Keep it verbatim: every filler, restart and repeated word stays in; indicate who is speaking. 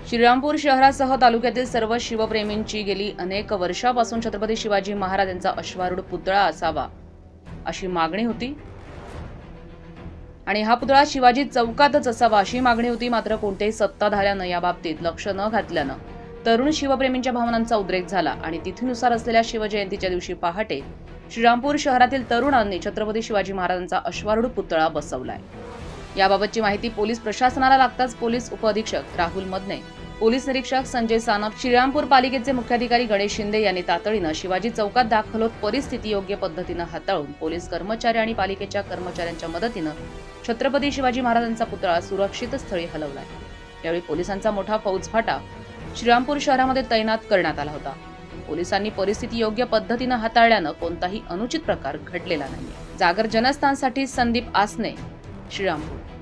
Speaker 1: श्रीरामपूर शहरासह तालुक्यातील सर्व शिवप्रेमींची गेली अनेक वर्षापासून छत्रपती शिवाजी महाराज यांचा अश्वारूढ पुतळा असावा अशी मागणी होती आणि हा पुतळा शिवाजी चौकातच असावा अशी मागणी होती। मात्र कोणत्याही सत्ताधाऱ्यानं या बाबतीत लक्ष न घातल्यानं तरुण शिवप्रेमींच्या भावनांचा उद्रेक झाला आणि तिथीनुसार असलेल्या शिवजयंतीच्या दिवशी पहाटे श्रीरामपूर शहरातील तरुणांनी छत्रपती शिवाजी महाराजांचा अश्वारूढ पुतळा बसवलाय। याबाबतची माहिती पोलीस प्रशासनाला लागताच पोलीस उपअधीक्षक राहुल मदने, पोलीस निरीक्षक संजय सानप, श्रीरामपूर पालिकेचे मुख्याधिकारी गणेश शिंदे यांनी तातडीनं शिवाजी चौकात दाखल होत परिस्थिती योग्य पद्धतीनं हाताळून पोलीस कर्मचारी आणि पालिकेच्या कर्मचाऱ्यांच्या मदतीनं छत्रपती शिवाजी महाराजांचा पुतळा सुरक्षित स्थळी हलवलाय। यावेळी पोलिसांचा मोठा फौजफाटा श्रीरामपूर शहरामध्ये तैनात करण्यात आला होता। पोलिसांनी परिस्थिती योग्य पद्धतीनं हाताळल्यानं कोणताही अनुचित प्रकार घडलेला नाही। जागर जनस्थानसाठी संदीप आसने, श्रीरामपूर।